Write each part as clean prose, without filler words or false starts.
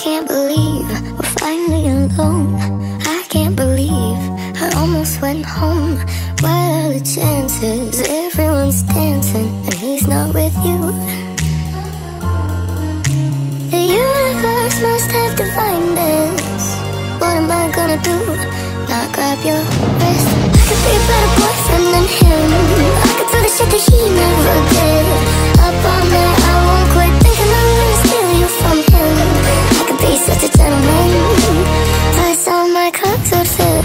can't believe we're finally alone. I can't believe I almost went home. What are the chances? Everyone's dancing and he's not with you. The universe must have defined this. What am I gonna do? Not grab your wrist. I could be a better boyfriend than him. I could do the shit that he never did. Up all night, I won't quit thinking I'm gonna steal you from him. I could be such a gentleman. Plus all my clothes would fit.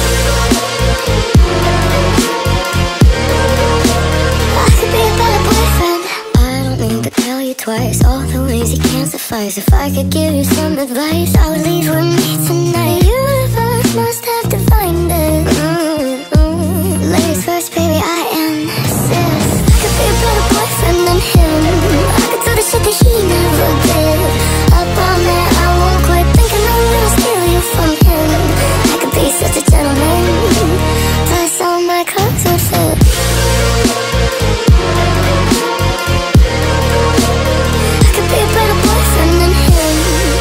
I could be a better boyfriend. I don't need to tell you twice all the ways you can't suffice. If I could give you some advice, I would leave with me tonight. Universe must have defined it. Ladies first, baby, I insist. I could be a better boyfriend than him. I could do the shit that he never did. Up all night, I won't quit thinking I'm gonna steal you from him. I could be such a gentleman. Plus all my clothes would fit. I could be a better boyfriend than him.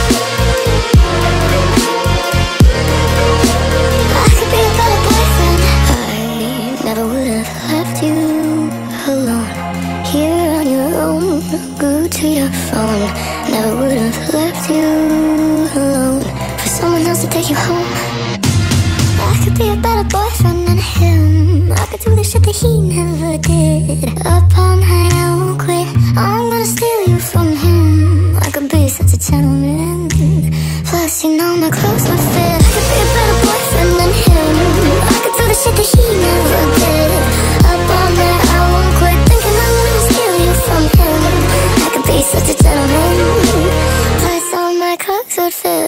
I could be a better boyfriend. I never would have left you alone, here on your own, glued to your phone. Never would have left you alone for someone else to take you home. I could be a better boyfriend than him. I could do the shit that he never did. Up all night, I won't quit. I'm gonna steal you from him. I could be such a gentleman. Plus, you know my clothes would fit. I could be a better boyfriend than him. I could do the shit that he never did. Up all night, I won't quit thinking I'm gonna steal you from him. I could be such a gentleman. Plus, all my clothes would fit.